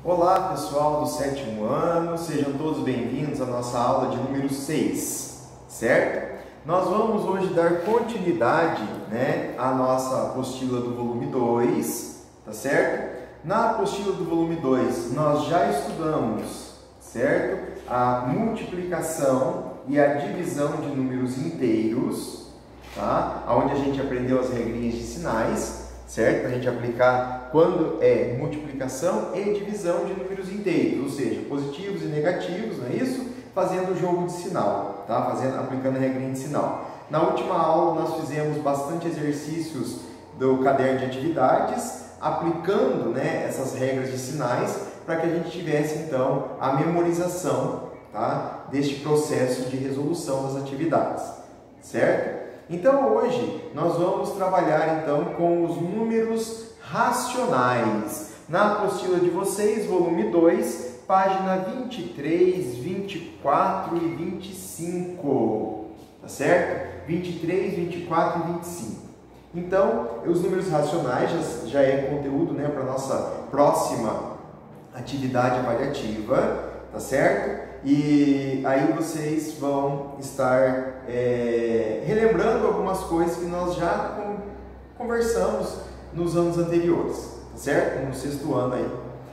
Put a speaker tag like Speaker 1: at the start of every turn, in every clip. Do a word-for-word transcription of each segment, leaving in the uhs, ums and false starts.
Speaker 1: Olá pessoal do sétimo ano, sejam todos bem-vindos à nossa aula de número seis, certo? Nós vamos hoje dar continuidade, né, à nossa apostila do volume dois, tá certo? Na apostila do volume dois nós já estudamos, certo? A multiplicação e a divisão de números inteiros, tá? Onde a gente aprendeu as regrinhas de sinais, certo? Para a gente aplicar quando é multiplicação e divisão de números inteiros, ou seja, positivos e negativos, não é isso? Fazendo o jogo de sinal, tá? Fazendo, aplicando a regrinha de sinal. Na última aula nós fizemos bastante exercícios do caderno de atividades, aplicando, né, essas regras de sinais, para que a gente tivesse então a memorização, tá, deste processo de resolução das atividades, certo? Então hoje nós vamos trabalhar então com os números racionais. Na apostila de vocês, volume dois, página vinte e três, vinte e quatro e vinte e cinco, tá certo? vinte e três, vinte e quatro e vinte e cinco. Então, os números racionais já, já é conteúdo, né, para a nossa próxima atividade avaliativa, tá certo? E aí vocês vão estar é, relembrando algumas coisas que nós já conversamos nos anos anteriores, tá certo? No sexto ano aí.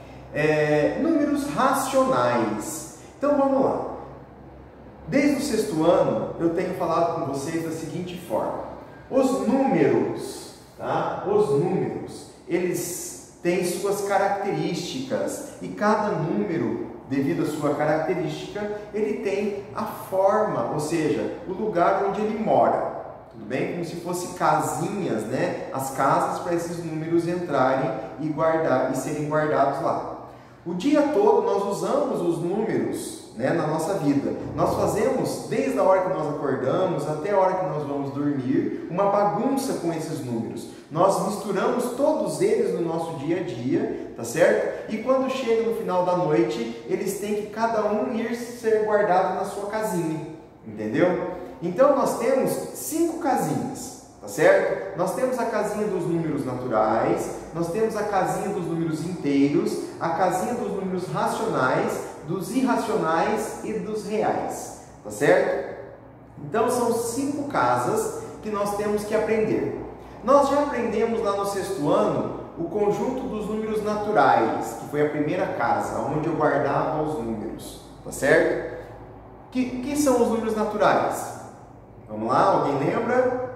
Speaker 1: É, números racionais. Então vamos lá. Desde o sexto ano eu tenho falado com vocês da seguinte forma: os números, tá? Os números, eles têm suas características e cada número, devido à sua característica, ele tem a forma, ou seja, o lugar onde ele mora. Tudo bem? Como se fossem casinhas, né? As casas para esses números entrarem e, guardar, e serem guardados lá. O dia todo nós usamos os números, né, na nossa vida. Nós fazemos, desde a hora que nós acordamos até a hora que nós vamos dormir, uma bagunça com esses números. Nós misturamos todos eles no nosso dia a dia, tá certo? E quando chega no final da noite, eles têm que cada um ir ser guardado na sua casinha, entendeu? Então nós temos cinco casinhas, tá certo? Nós temos a casinha dos números naturais, nós temos a casinha dos números inteiros, a casinha dos números racionais, dos irracionais e dos reais, tá certo? Então são cinco casas que nós temos que aprender. Nós já aprendemos lá no sexto ano o conjunto dos números naturais, que foi a primeira casa, onde eu guardava os números, tá certo? Que, que são os números naturais? Vamos lá, alguém lembra?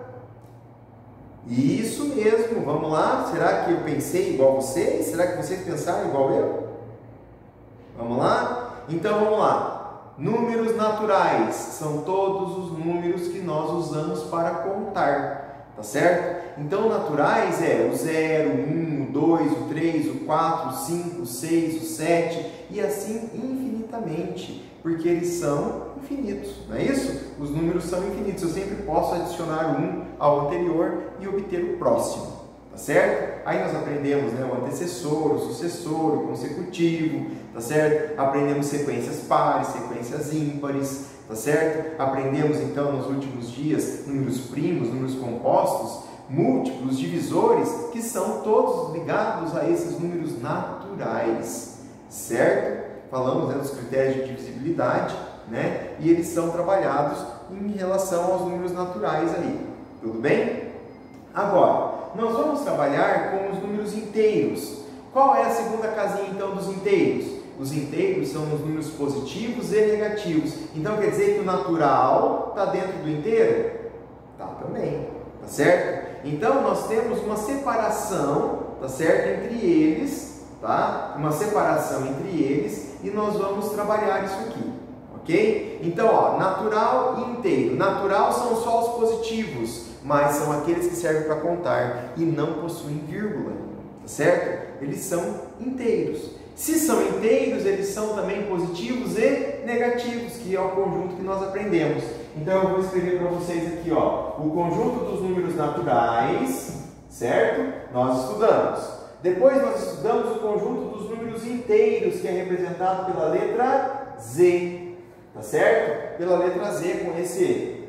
Speaker 1: Isso mesmo, vamos lá. Será que eu pensei igual vocês? Será que vocês pensaram igual eu? Vamos lá? Então vamos lá. Números naturais são todos os números que nós usamos para contar, tá certo? Então naturais é o zero, o um, o dois, o três, o quatro, o cinco, o seis, o sete e assim infinitamente, porque eles são infinitos, não é isso? Os números são infinitos, eu sempre posso adicionar um ao anterior e obter o próximo, tá certo? Aí nós aprendemos, né, o antecessor, o sucessor, o consecutivo, tá certo? Aprendemos sequências pares, sequências ímpares, tá certo? Aprendemos então nos últimos dias números primos, números compostos, múltiplos, divisores, que são todos ligados a esses números naturais, certo? Falamos, né, dos critérios de divisibilidade, né? E eles são trabalhados em relação aos números naturais aí, tudo bem? Agora, nós vamos trabalhar com os números inteiros. Qual é a segunda casinha então dos inteiros? Os inteiros são os números positivos e negativos. Então quer dizer que o natural está dentro do inteiro? Tá também, tá certo? Então nós temos uma separação, tá certo, entre eles, tá? Uma separação entre eles e nós vamos trabalhar isso aqui, ok? Então, ó, natural e inteiro. Natural são só os positivos, mas são aqueles que servem para contar e não possuem vírgula, tá certo? Eles são inteiros. Se são inteiros, eles são também positivos e negativos, que é o conjunto que nós aprendemos. Então eu vou escrever para vocês aqui, ó, o conjunto dos números naturais, certo? Nós estudamos. Depois nós estudamos o conjunto dos números inteiros, que é representado pela letra Z, tá certo? Pela letra Z, com esse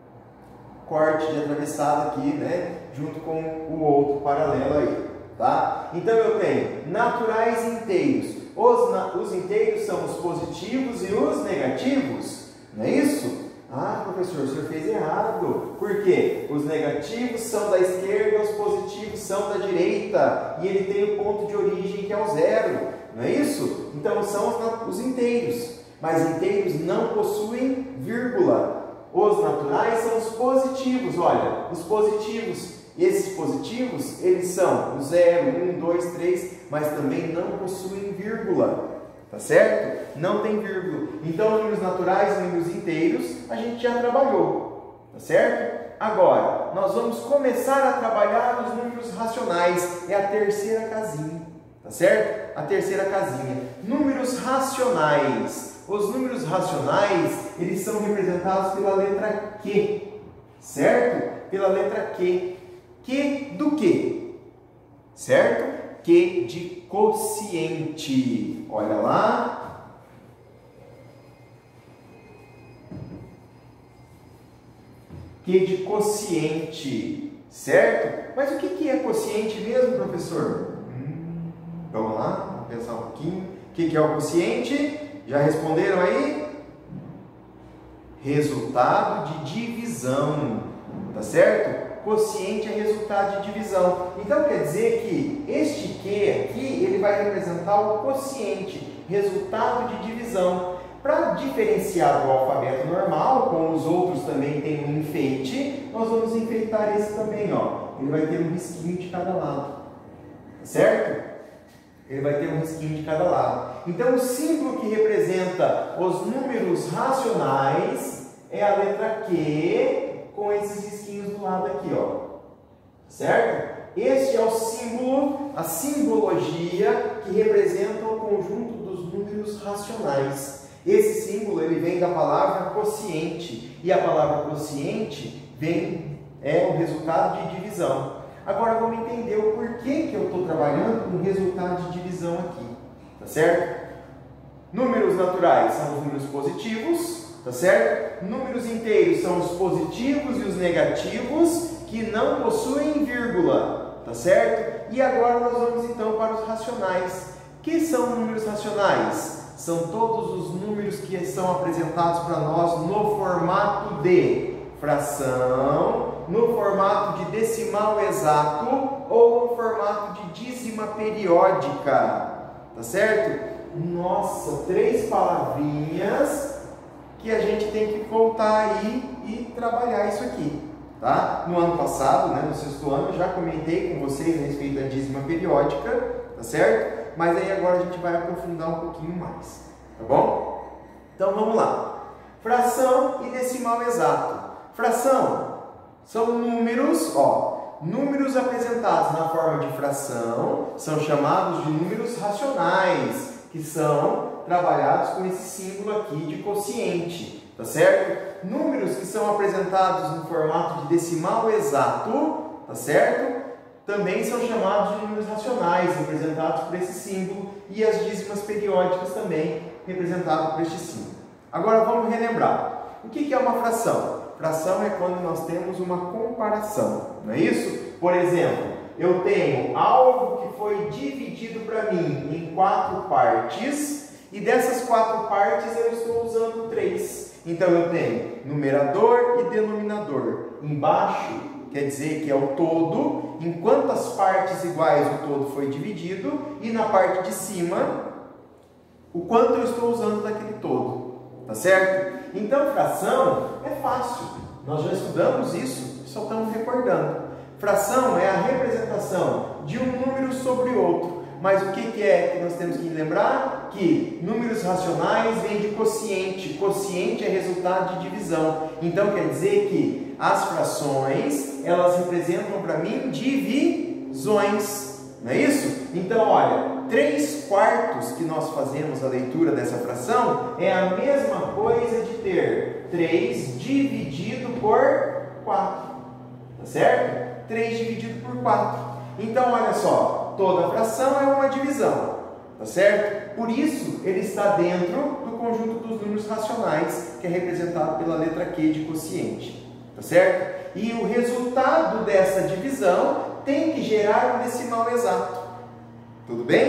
Speaker 1: corte de atravessado aqui, né? Junto com o outro paralelo aí, tá? Então eu tenho naturais inteiros. os, na, os inteiros são os positivos e os negativos, não é isso? Ah, professor, o senhor fez errado. Por quê? Os negativos são da esquerda, os positivos são da direita. E ele tem o ponto de origem que é o zero. Não é isso? Então são os, os inteiros. Mas inteiros não possuem vírgula. Os naturais são os positivos. Olha, os positivos, esses positivos, eles são o zero, um, dois, três, mas também não possuem vírgula. Tá certo? Não tem vírgula. Então, números naturais e números inteiros, a gente já trabalhou. Tá certo? Agora, nós vamos começar a trabalhar os números racionais. É a terceira casinha. Tá certo? A terceira casinha. Números racionais. Os números racionais, eles são representados pela letra Q. Certo? Pela letra Q. Q do quê? Certo? Q de quociente. Olha lá. Q de quociente. Certo? Mas o que é quociente mesmo, professor? Hum, vamos lá, vamos pensar um pouquinho. O que é o quociente? Já responderam aí? Resultado de divisão. Tá certo? Quociente é resultado de divisão. Então quer dizer que este Q aqui, ele vai representar o quociente, resultado de divisão. Para diferenciar do alfabeto normal, como os outros também têm um enfeite, nós vamos enfeitar esse também, ó. Ele vai ter um risquinho de cada lado. Certo? Ele vai ter um risquinho de cada lado. Então o símbolo que representa os números racionais é a letra Q, com esses risquinhos do lado aqui, ó. Certo? Este é o símbolo, a simbologia que representa o conjunto dos números racionais. Esse símbolo, ele vem da palavra quociente, e a palavra quociente vem, é o resultado de divisão. Agora vamos entender o porquê que eu estou trabalhando com o resultado de divisão aqui, tá certo? Números naturais são os números positivos, tá certo? Números inteiros são os positivos e os negativos que não possuem vírgula, tá certo? E agora nós vamos então para os racionais. O que são números racionais? São todos os números que são apresentados para nós no formato de fração, no formato de decimal exato ou no formato de dízima periódica, tá certo? Nossa, três palavrinhas que a gente tem que voltar aí e trabalhar isso aqui, tá? No ano passado, né, no sexto ano, eu já comentei com vocês a respeito da dízima periódica, tá certo? Mas aí agora a gente vai aprofundar um pouquinho mais, tá bom? Então vamos lá. Fração e decimal exato. Fração são números, ó, números apresentados na forma de fração são chamados de números racionais, que são trabalhados com esse símbolo aqui de quociente, tá certo? Números que são apresentados no formato de decimal exato, tá certo? Também são chamados de números racionais, representados por esse símbolo, e as dízimas periódicas também, representadas por este símbolo. Agora vamos relembrar. O que é uma fração? Fração é quando nós temos uma comparação, não é isso? Por exemplo, eu tenho algo que foi dividido para mim em quatro partes, e dessas quatro partes eu estou usando três. Então eu tenho numerador e denominador. Embaixo quer dizer que é o todo, em quantas partes iguais o todo foi dividido, e na parte de cima, o quanto eu estou usando daquele todo. Tá certo? Então fração é fácil. Nós já estudamos isso, só estamos recordando. Fração é a representação de um número sobre outro. Mas o que é que nós temos que lembrar? Que números racionais vêm de quociente. Quociente é resultado de divisão. Então quer dizer que as frações, elas representam para mim divisões. Não é isso? Então, olha, três quartos que nós fazemos a leitura dessa fração é a mesma coisa de ter três dividido por quatro. Tá certo? três dividido por quatro. Então, olha só, toda fração é uma divisão, tá certo? Por isso, ele está dentro do conjunto dos números racionais, que é representado pela letra Q de quociente, tá certo? E o resultado dessa divisão tem que gerar um decimal exato, tudo bem?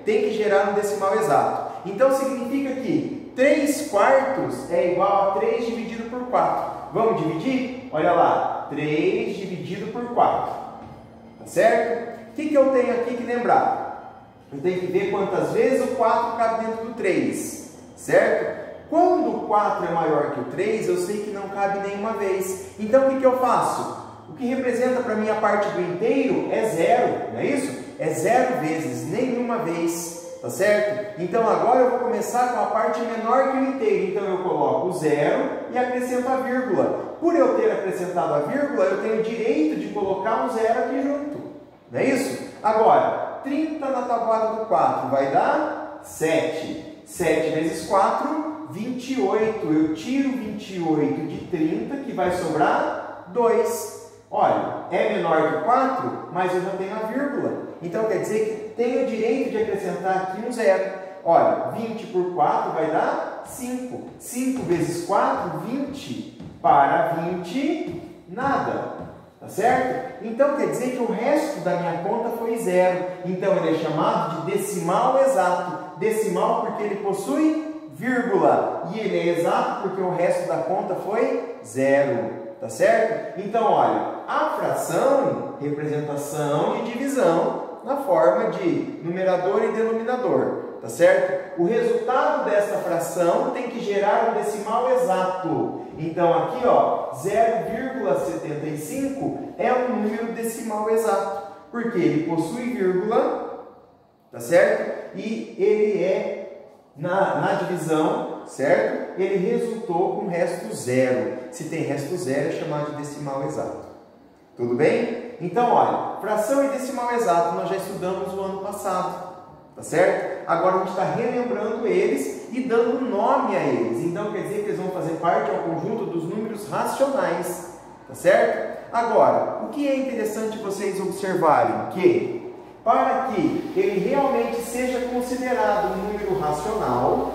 Speaker 1: tem que gerar um decimal exato. Então significa que três quartos é igual a três dividido por quatro. Vamos dividir? Olha lá, três dividido por quatro. Tá certo? O que, que eu tenho aqui que lembrar? Eu tenho que ver quantas vezes o quatro cabe dentro do três. Certo? Quando o quatro é maior que o três, eu sei que não cabe nenhuma vez. Então o que, que eu faço? O que representa para mim a parte do inteiro é zero, não é isso? É zero vezes, nenhuma vez, tá certo? Então agora eu vou começar com a parte menor que o inteiro. Então eu coloco o zero e acrescento a vírgula. Por eu ter acrescentado a vírgula, eu tenho o direito de colocar um zero aqui junto, não é isso? Agora, trinta na tabuada do quatro vai dar sete. sete vezes quatro, vinte e oito. Eu tiro vinte e oito de trinta, que vai sobrar dois. Olha, é menor que quatro, mas eu já tenho a vírgula. Então quer dizer que tenho o direito de acrescentar aqui um zero. Olha, vinte por quatro vai dar cinco. cinco vezes quatro, vinte. Para vinte, nada. Tá certo? Então quer dizer que o resto da minha conta foi zero. Então ele é chamado de decimal exato. Decimal porque ele possui vírgula. E ele é exato porque o resto da conta foi zero. Tá certo? Então, olha, a fração, representação de divisão na forma de numerador e denominador. Tá certo? O resultado dessa fração tem que gerar um decimal exato. Então, aqui, ó, zero vírgula setenta e cinco é um número decimal exato. Porque ele possui vírgula, tá certo? E ele é, na, na divisão, certo? Ele resultou com resto zero. Se tem resto zero, é chamado de decimal exato. Tudo bem? Então, olha, fração e decimal exato nós já estudamos no ano passado. Tá certo? Agora a gente está relembrando eles e dando nome a eles. Então, quer dizer que eles vão fazer parte ao conjunto dos números racionais. Tá certo? Agora, o que é interessante vocês observarem? Que, para que ele realmente seja considerado um número racional,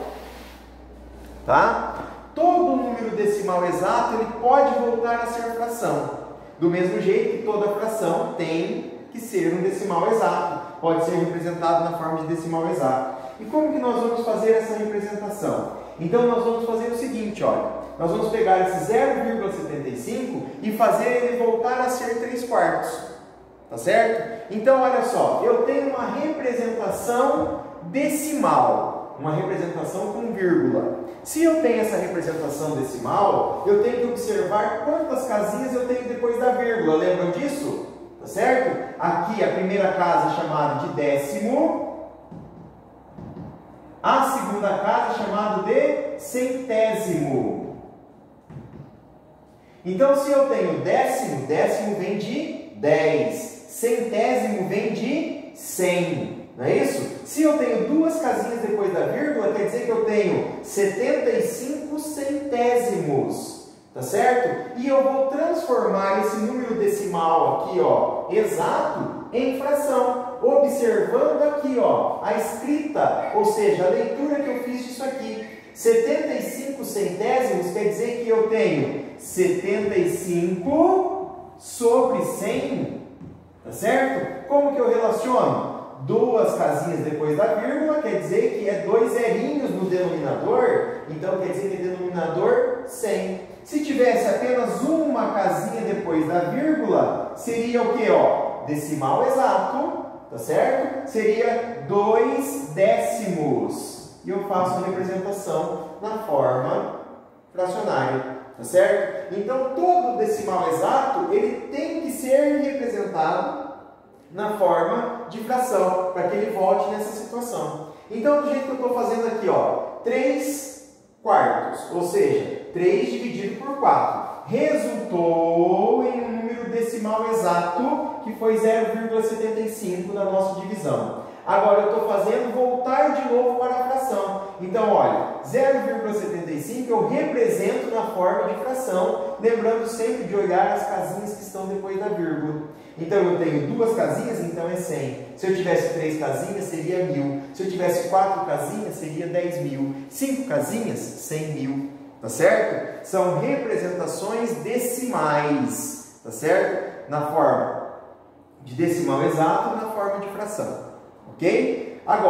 Speaker 1: tá? Todo número decimal exato ele pode voltar a ser fração. Do mesmo jeito que toda fração tem que ser um decimal exato. Pode ser representado na forma de decimal exato. E como que nós vamos fazer essa representação? Então nós vamos fazer o seguinte, olha. Nós vamos pegar esse zero vírgula setenta e cinco e fazer ele voltar a ser três quartos. Tá certo? Então olha só, eu tenho uma representação decimal. Uma representação com vírgula. Se eu tenho essa representação decimal, eu tenho que observar quantas casinhas eu tenho depois da vírgula. Lembram disso? Tá certo? Aqui a primeira casa é chamada de décimo. A segunda casa é chamada de centésimo. Então, se eu tenho décimo, décimo vem de dez. Centésimo vem de cem. Não é isso? Se eu tenho duas casinhas depois da vírgula, quer dizer que eu tenho setenta e cinco centésimos. Tá certo? E eu vou transformar esse número decimal aqui, ó, exato, em fração. Observando aqui, ó, a escrita, ou seja, a leitura que eu fiz disso aqui. setenta e cinco centésimos quer dizer que eu tenho setenta e cinco sobre cem. Tá certo? Como que eu relaciono? Duas casinhas depois da vírgula, quer dizer que é dois zerinhos no denominador, então quer dizer que é denominador cem. Se tivesse apenas uma casinha depois da vírgula, seria o que? Ó, decimal exato, tá certo? Seria dois décimos. E eu faço a representação na forma fracionária, tá certo? Então, todo decimal exato, ele tem que ser representado na forma de fração, para que ele volte nessa situação. Então, do jeito que eu estou fazendo aqui, ó, três quartos, ou seja, três dividido por quatro, resultou em um número decimal exato, que foi zero vírgula setenta e cinco da nossa divisão. Agora, eu estou fazendo voltar de novo para a fração. Então, olha, zero vírgula setenta e cinco eu represento na forma de fração, lembrando sempre de olhar as casinhas que estão depois da vírgula. Então, eu tenho duas casinhas, então é cem. Se eu tivesse três casinhas, seria mil. Se eu tivesse quatro casinhas, seria dez mil. Cinco casinhas, cem mil. Tá certo? São representações decimais. Tá certo? Na forma de decimal exato e na forma de fração. Ok? Agora,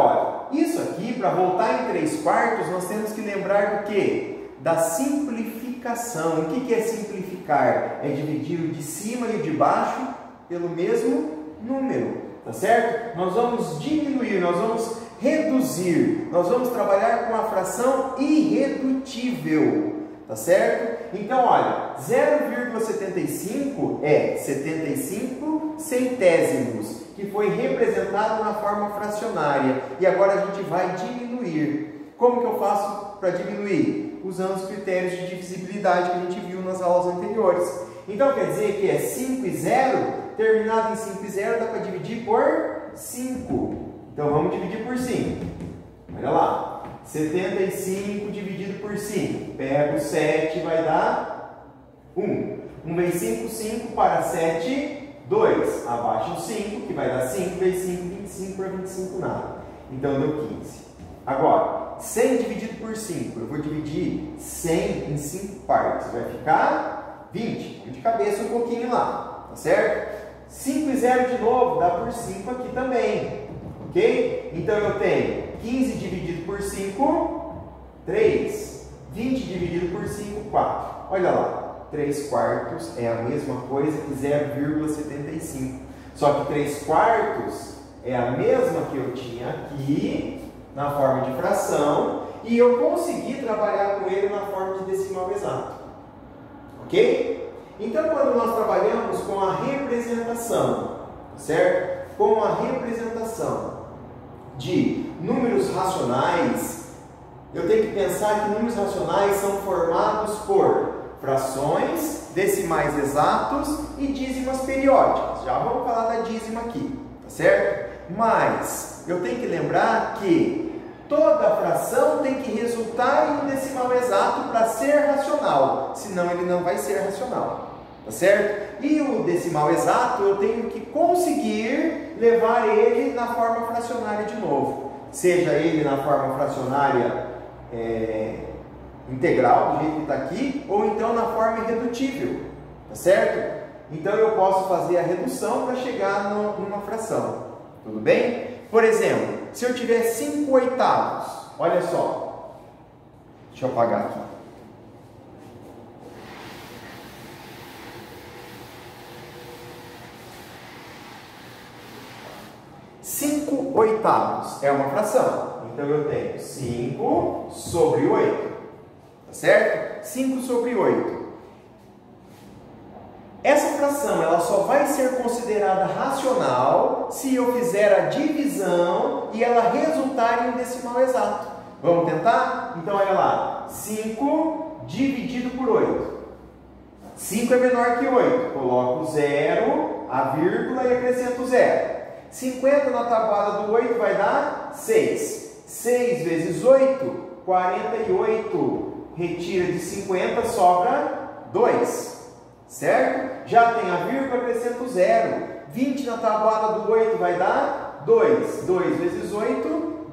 Speaker 1: isso aqui, para voltar em três quartos, nós temos que lembrar do quê? Da simplificação. O que é simplificar? É dividir o de cima e o de baixo pelo mesmo número, tá certo? Nós vamos diminuir, nós vamos reduzir, nós vamos trabalhar com a fração irredutível, tá certo? Então, olha, zero vírgula setenta e cinco é setenta e cinco centésimos, que foi representado na forma fracionária. E agora a gente vai diminuir. Como que eu faço para diminuir? Usando os critérios de divisibilidade que a gente viu nas aulas anteriores. Então, quer dizer que é cinco e zero, terminado em cinco e zero, dá para dividir por cinco. Então, vamos dividir por cinco. Olha lá. setenta e cinco dividido por cinco. Pego sete, vai dar um. um vezes cinco, cinco para sete, dois. Abaixo o cinco, que vai dar cinco vezes cinco, vinte e cinco por vinte e cinco, nada. Então, deu quinze. Agora, cem dividido por cinco. Eu vou dividir cem em cinco partes. Vai ficar vinte. Vamos de cabeça um pouquinho lá. Tá certo? cinco e zero de novo, dá por cinco aqui também. Ok? Então, eu tenho quinze dividido por cinco, três. vinte dividido por cinco, quatro. Olha lá, três quartos é a mesma coisa que zero vírgula setenta e cinco. Só que três quartos é a mesma que eu tinha aqui, na forma de fração, e eu consegui trabalhar com ele na forma de decimal exato. Ok? Então, quando nós trabalhamos com a representação, certo? Com a representação de números racionais, eu tenho que pensar que números racionais são formados por frações, decimais exatos e dízimas periódicas. Já vamos falar da dízima aqui, tá certo? Mas eu tenho que lembrar que toda fração tem que resultar em um decimal exato para ser racional, senão ele não vai ser racional, tá certo? E o decimal exato eu tenho que conseguir levar ele na forma fracionária de novo, seja ele na forma fracionária é, integral, do jeito que está aqui, ou então na forma irredutível, tá certo? Então eu posso fazer a redução para chegar no, numa fração, tudo bem? Por exemplo, se eu tiver cinco oitavos, olha só, deixa eu apagar aqui. cinco oitavos é uma fração. Então eu tenho cinco sobre oito. Tá certo? cinco sobre oito. Essa fração ela só vai ser considerada racional se eu fizer a divisão e ela resultar em um decimal exato. Vamos tentar? Então olha lá. cinco dividido por oito. cinco é menor que oito. Coloco zero, a vírgula e acrescento zero. cinquenta na tabuada do oito vai dar seis. seis vezes oito, quarenta e oito. Retira de cinquenta, sobra dois. Certo? Já tem a vírgula, acrescento zero. vinte na tabuada do oito vai dar dois. dois vezes oito,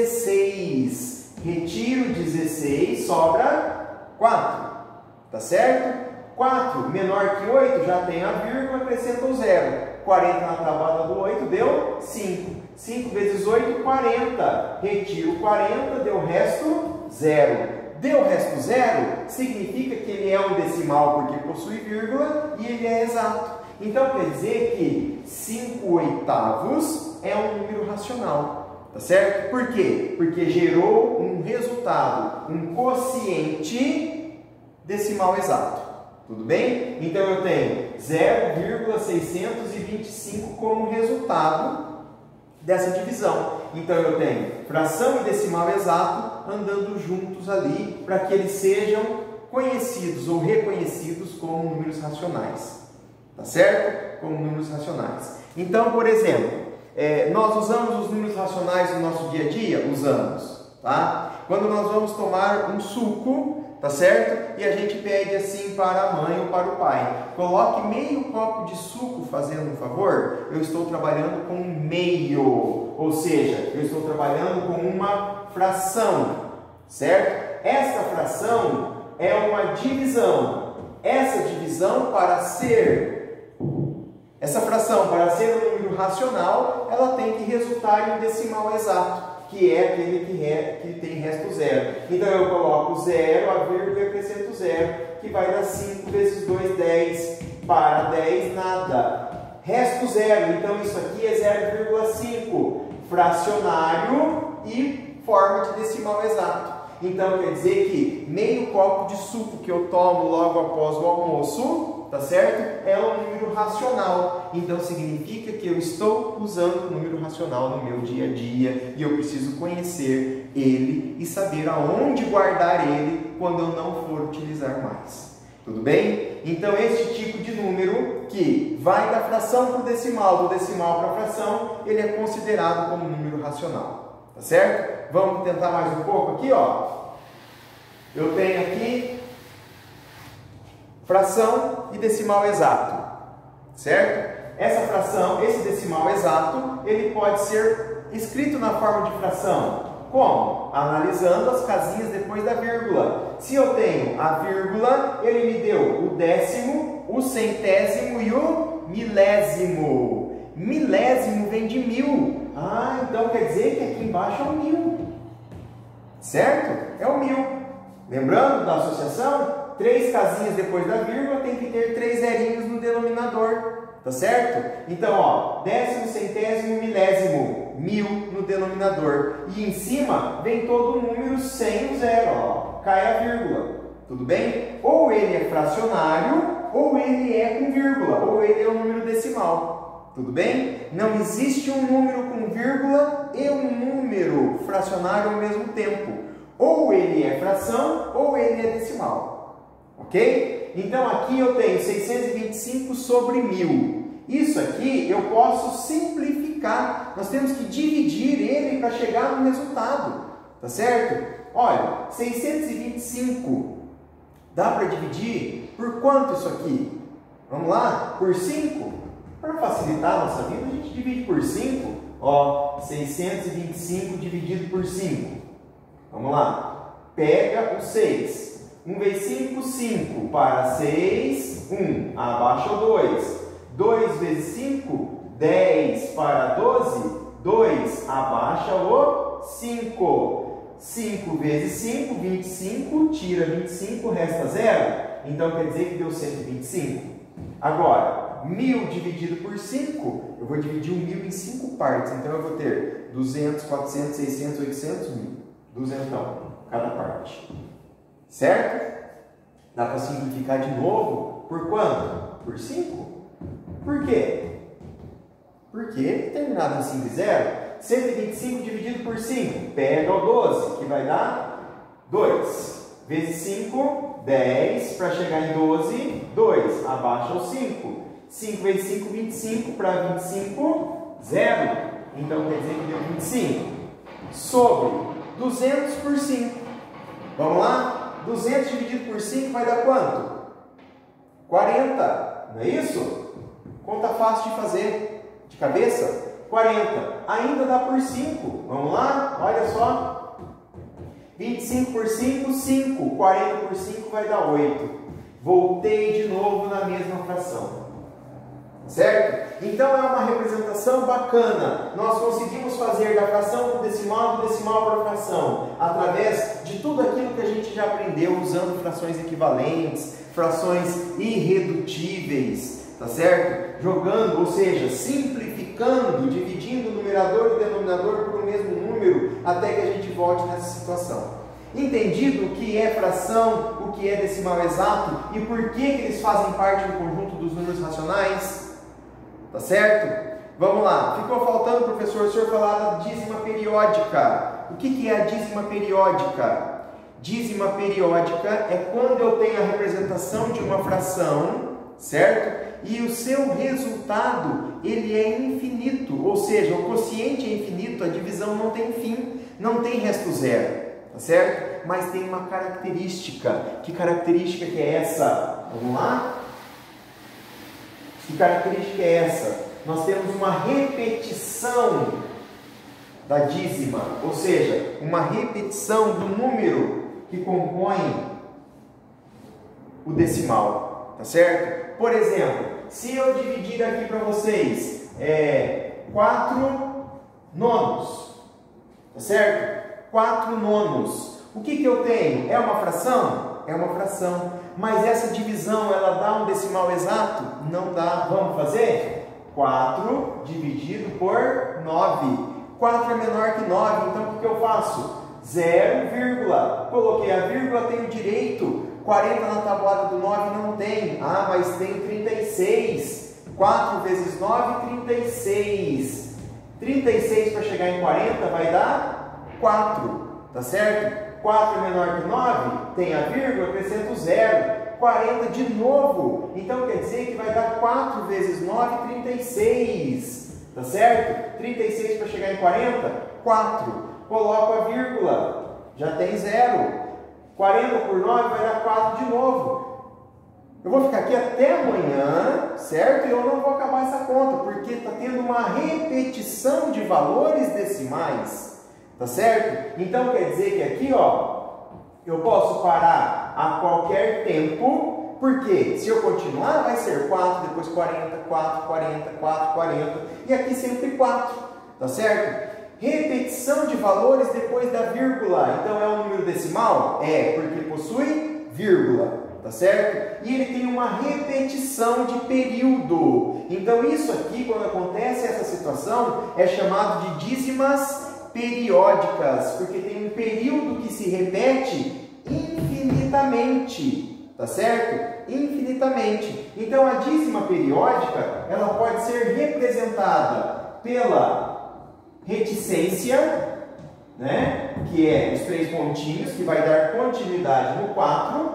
Speaker 1: dezesseis. Retiro dezesseis, sobra quatro. Tá certo? quatro menor que oito, já tem a vírgula, acrescento zero. quarenta na tabuada do oito deu cinco. cinco vezes oito, quarenta. Retiro quarenta, deu resto zero. Deu resto zero, significa que ele é um decimal porque possui vírgula e ele é exato. Então quer dizer que cinco oitavos é um número racional, tá certo? Por quê? Porque gerou um resultado, um quociente decimal exato. Tudo bem? Então eu tenho zero vírgula seiscentos e vinte e cinco como resultado dessa divisão. Então eu tenho fração e decimal exato andando juntos ali para que eles sejam conhecidos ou reconhecidos como números racionais. Tá certo? Como números racionais. Então, por exemplo, é, nós usamos os números racionais no nosso dia a dia? Usamos. Tá? Quando nós vamos tomar um suco, tá certo? E a gente pede assim para a mãe ou para o pai: coloque meio copo de suco, fazendo um favor. Eu estou trabalhando com meio, ou seja, eu estou trabalhando com uma fração, certo? Essa fração é uma divisão. Essa divisão, para ser, essa fração, para ser um número racional, ela tem que resultar em um decimal exato, que é aquele que, re, que tem resto zero. Então eu coloco zero, a vírgula e acrescento zero, que vai dar cinco vezes dois, dez. Para dez, nada. Resto zero, então isso aqui é zero vírgula cinco. Fracionário e forma de decimal exato. Então quer dizer que meio copo de suco que eu tomo logo após o almoço, tá certo? É um número racional. Então significa que eu estou usando o número racional no meu dia a dia e eu preciso conhecer ele e saber aonde guardar ele quando eu não for utilizar mais. Tudo bem? Então este tipo de número que vai da fração para o decimal, do decimal para a fração, ele é considerado como número racional. Tá certo? Vamos tentar mais um pouco aqui, ó. Eu tenho aqui fração e decimal exato, certo? Essa fração, esse decimal exato, ele pode ser escrito na forma de fração. Como? Analisando as casinhas depois da vírgula. Se eu tenho a vírgula, ele me deu o décimo, o centésimo e o milésimo. Milésimo vem de mil. Ah, então quer dizer que aqui embaixo é o mil. Certo? É o mil. Lembrando da associação? Três casinhas depois da vírgula tem que ter três zerinhos no denominador. Tá certo? Então, ó, décimo, centésimo, milésimo, mil no denominador. E em cima vem todo o número sem o zero, ó. Cai a vírgula. Tudo bem? Ou ele é fracionário, ou ele é com vírgula, ou ele é um número decimal. Tudo bem? Não existe um número com vírgula e um número fracionário ao mesmo tempo. Ou ele é fração, ou ele é decimal. Ok? Então aqui eu tenho seiscentos e vinte e cinco sobre mil. Isso aqui eu posso simplificar. Nós temos que dividir ele para chegar no resultado. Tá certo? Olha, seiscentos e vinte e cinco dá para dividir por quanto isso aqui? Vamos lá? Por cinco? Para facilitar a nossa vida, a gente divide por cinco. Ó, seiscentos e vinte e cinco dividido por cinco. Vamos lá. Pega o seis. um vezes cinco, cinco. Para seis, um. Abaixa o dois. dois vezes cinco, dez. Para doze, dois. Abaixa o cinco. cinco vezes cinco, vinte e cinco. Tira vinte e cinco, resta zero. Então quer dizer que deu cento e vinte e cinco. Agora, mil dividido por cinco, eu vou dividir o mil em cinco partes. Então eu vou ter duzentos, quatrocentos, seiscentos, oitocentos, mil. Duzentão, cada parte. Certo? Dá para simplificar de novo. Por quanto? Por cinco. Por quê? Porque terminado em cinco e zero, cento e vinte e cinco dividido por cinco. Pega o doze, que vai dar dois. Vezes cinco, dez. Para chegar em doze, dois. Abaixa o cinco. cinco vezes cinco, vinte e cinco. Para vinte e cinco, zero. Então quer dizer que deu vinte e cinco. Sobre duzentos por cinco. Vamos lá? duzentos dividido por cinco vai dar quanto? quarenta. Não é isso? Conta fácil de fazer. De cabeça? quarenta. Ainda dá por cinco. Vamos lá? Olha só. vinte e cinco por cinco, cinco. quarenta por cinco vai dar oito. Voltei de novo na mesma fração. Certo? Então é uma representação bacana. Nós conseguimos fazer da fração para o decimal, do decimal para a fração, através de tudo aquilo que a gente já aprendeu, usando frações equivalentes, frações irredutíveis, tá certo? Jogando, ou seja, simplificando, dividindo o numerador e o denominador por um mesmo número, até que a gente volte nessa situação. Entendido o que é fração, o que é decimal exato e por que, que eles fazem parte do conjunto dos números racionais? Tá certo? Vamos lá. Ficou faltando, professor, o senhor falar da dízima periódica. O que, que é a dízima periódica? Dízima periódica é quando eu tenho a representação de uma fração, certo? E o seu resultado, ele é infinito, ou seja, o quociente é infinito, a divisão não tem fim, não tem resto zero, tá certo? Mas tem uma característica. Que característica que é essa? Vamos lá? Que característica é essa? Nós temos uma repetição da dízima, ou seja, uma repetição do número que compõe o decimal, tá certo? Por exemplo, se eu dividir aqui para vocês é, quatro nonos, tá certo? quatro nonos. O que que eu tenho? É uma fração? É uma fração. Mas essa divisão, ela dá um decimal exato? Não dá. Vamos fazer? quatro dividido por nove. quatro é menor que nove, então o que que eu faço? zero, vírgula. Coloquei a vírgula, tenho direito. quarenta na tabuada do nove não tem. Ah, mas tem trinta e seis. quatro vezes nove, trinta e seis. trinta e seis para chegar em quarenta vai dar quatro, tá certo? quatro é menor que nove, tem a vírgula, acrescento zero. quarenta de novo, então quer dizer que vai dar quatro vezes nove, trinta e seis, tá certo? trinta e seis para chegar em quarenta, quatro. Coloco a vírgula, já tem zero. quarenta por nove vai dar quatro de novo. Eu vou ficar aqui até amanhã, certo? E eu não vou acabar essa conta, porque está tendo uma repetição de valores decimais, tá certo? Então quer dizer que aqui, ó, eu posso parar a qualquer tempo, porque se eu continuar vai ser quatro, depois quarenta, quatro, quarenta, quatro, quarenta, e aqui sempre quatro, tá certo? Repetição de valores depois da vírgula. Então é um número decimal? É, porque possui vírgula, tá certo? E ele tem uma repetição de período. Então isso aqui, quando acontece essa situação, é chamado de dízimas periódicas, porque tem um período que se repete infinitamente, tá certo? Infinitamente. Então a dízima periódica, ela pode ser representada pela reticência, né? Que é os três pontinhos, que vai dar continuidade no quatro,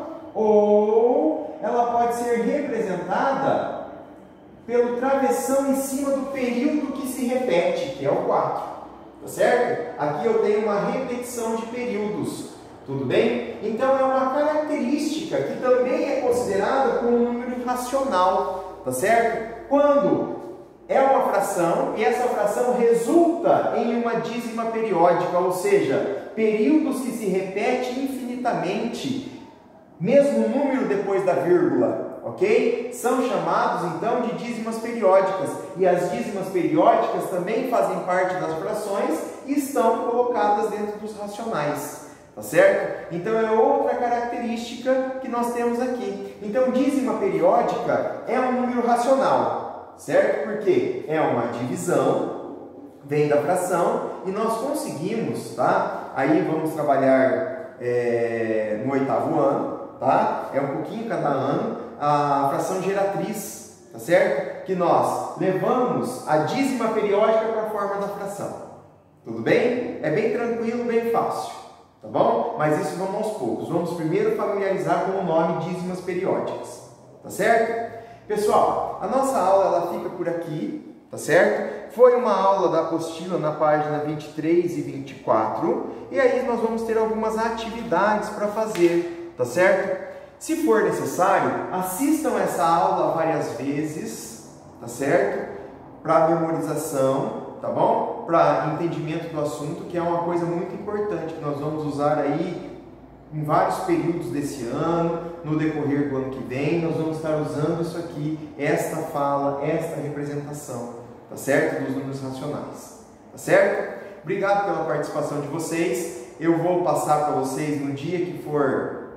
Speaker 1: ou ela pode ser representada pelo travessão em cima do período que se repete, que é o quatro, tá certo? Aqui eu tenho uma repetição de períodos, tudo bem? Então é uma característica que também é considerada como um número racional, tá certo? Quando é uma fração e essa fração resulta em uma dízima periódica, ou seja, períodos que se repetem infinitamente, mesmo número depois da vírgula, ok? São chamados então de dízimas periódicas, e as dízimas periódicas também fazem parte das frações e estão colocadas dentro dos racionais, tá certo? Então é outra característica que nós temos aqui. Então dízima periódica é um número racional, certo? Porque é uma divisão, vem da fração, e nós conseguimos, tá? Aí vamos trabalhar é, no oitavo ano, tá? É um pouquinho cada ano, a fração geratriz, tá certo? Que nós levamos a dízima periódica para a forma da fração. Tudo bem? É bem tranquilo, bem fácil, tá bom? Mas isso vamos aos poucos. Vamos primeiro familiarizar com o nome dízimas periódicas, tá certo? Pessoal, a nossa aula ela fica por aqui, tá certo? Foi uma aula da apostila na página vinte e três e vinte e quatro, e aí nós vamos ter algumas atividades para fazer, tá certo? Se for necessário, assistam essa aula várias vezes, tá certo? Para memorização, tá bom? Para entendimento do assunto, que é uma coisa muito importante que nós vamos usar aí em vários períodos desse ano, no decorrer do ano que vem, nós vamos estar usando isso aqui, esta fala, esta representação, tá certo? Dos números racionais, tá certo? Obrigado pela participação de vocês. Eu vou passar para vocês no dia que for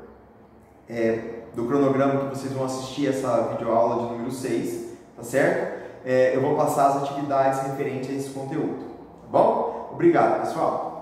Speaker 1: é, do cronograma que vocês vão assistir essa videoaula de número seis, tá certo? É, eu vou passar as atividades referentes a esse conteúdo, tá bom? Obrigado, pessoal!